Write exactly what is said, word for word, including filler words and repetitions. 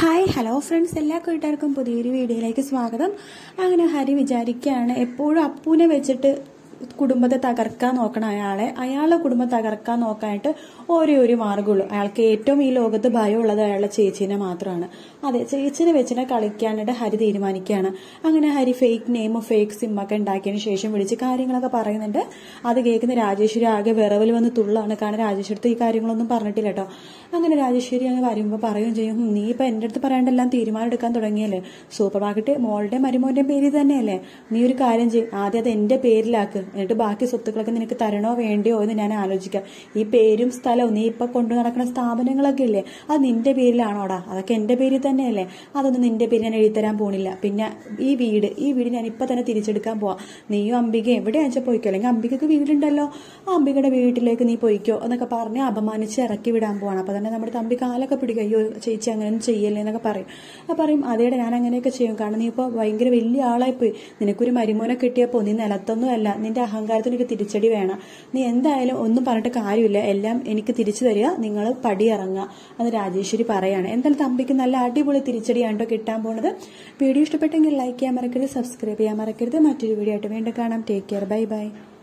Hi hello friends, എല്ലാ കൂട്ടുകാർക്കും പുതിയൊരു വീഡിയോയിലേക്ക് സ്വാഗതം. അങ്ങനെ ഹരി വിചാരിക്കുകയാണ് എപ്പോഴും അപ്പൂനെ വെച്ചിട്ട് കുടുംബത്തെ തകർക്കാൻ നോക്കണം. അയാളെ അയാളുടെ കുടുംബം തകർക്കാൻ നോക്കാനായിട്ട് ഒരേ ഒരു മാർഗ്ഗമുള്ളൂ. അയാൾക്ക് ഏറ്റവും ഈ ലോകത്ത് ഭയമുള്ളത് അയാളുടെ ചേച്ചീനെ മാത്രമാണ്. അതെ, ചേച്ചിനെ വെച്ചിട്ട് കളിക്കാനായിട്ട് ഹരി തീരുമാനിക്കുകയാണ്. അങ്ങനെ ഹരി ഫേക്ക് നെയിമും ഫേക്ക് സിമ്മൊക്കെ ഉണ്ടാക്കിയതിന് ശേഷം വിളിച്ച് കാര്യങ്ങളൊക്കെ പറയുന്നുണ്ട്. അത് കേൾക്കുന്ന രാജേശ്വരി ആകെ വിറവൽ വന്ന് തുള്ളാണ്. കാരണം രാജേശ്വരത്ത് ഈ കാര്യങ്ങളൊന്നും പറഞ്ഞിട്ടില്ല കേട്ടോ. അങ്ങനെ രാജേശ്വരി അങ്ങ് വരുമ്പോൾ പറയുകയും ചെയ്യും, നീ ഇപ്പൊ എന്റെ അടുത്ത് പറയാണ്ടെല്ലാം തീരുമാനം എടുക്കാൻ തുടങ്ങിയല്ലേ, സൂപ്പർ മാർക്കറ്റ് മോളുടെ മരുമോന്റെ പേര് തന്നെയല്ലേ, നീ ഒരു കാര്യം ചെയ്യും, ആദ്യം അത് എന്റെ പേരിലാക്ക്, എന്നിട്ട് ബാക്കി സ്വത്തുക്കളൊക്കെ നിനക്ക് തരണോ വേണ്ടിയോ എന്ന് ഞാൻ ആലോചിക്കാം. ഈ പേരും സ്ഥലവും നീ ഇപ്പൊ കൊണ്ടു നടക്കുന്ന സ്ഥാപനങ്ങളൊക്കെ ഇല്ലേ, അത് നിന്റെ പേരിലാണോടാ, അതൊക്കെ എന്റെ പേരിൽ തന്നെയല്ലേ, അതൊന്നും നിന്റെ പേര് ഞാൻ എഴുതിത്തരാൻ പോണില്ല. പിന്നെ ഈ വീട് ഈ വീട് ഞാൻ ഇപ്പൊ തന്നെ തിരിച്ചെടുക്കാൻ പോവാ, നീയും അംബിക എവിടെ അയച്ചാൽ പോയിക്കോ, അല്ലെങ്കിൽ അംബികക്ക് വീടുണ്ടല്ലോ, ആ അംബികയുടെ വീട്ടിലേക്ക് നീ പോയിക്കോ എന്നൊക്കെ പറഞ്ഞ് അപമാനിച്ച് ഇറക്കി വിടാൻ പോവാണ്. അപ്പൊ തന്നെ നമ്മുടെ തമ്പി കാലൊക്കെ പിടിക്കും, അയ്യോ ചേച്ചി അങ്ങനെ ചെയ്യല്ലേ എന്നൊക്കെ പറയും. അപ്പൊ പറയും, അതേടെ ഞാൻ അങ്ങനെയൊക്കെ ചെയ്യും, കാരണം നീ ഇപ്പൊ ഭയങ്കര വലിയ ആളായിപ്പോയി, നിനക്കൊരു മരുമോനെ കിട്ടിയപ്പോ നീ നിലത്തൊന്നും അല്ല, നിന്റെ അഹങ്കാരത്തിന് ഒരു തിരിച്ചടി വേണം, നീ എന്തായാലും ഒന്നും പറഞ്ഞിട്ട് കാര്യമില്ല, എല്ലാം എനിക്ക് തിരിച്ചു തരിക, നിങ്ങൾ പടി ഇറങ്ങുക എന്ന് രാജേശ്വരി പറയാണ്. എന്തായാലും തമ്പിക്ക് നല്ല അടിപൊളി തിരിച്ചടിയാണ്ടോ കിട്ടാൻ പോകുന്നത്. വീഡിയോ ഇഷ്ടപ്പെട്ടെങ്കിൽ ലൈക്ക് ചെയ്യാൻ മറക്കരുത്, സബ്സ്ക്രൈബ് ചെയ്യാൻ മറക്കരുത്. മറ്റൊരു വീഡിയോ ആയിട്ട് വീണ്ടും കാണാം. Take care, bye by.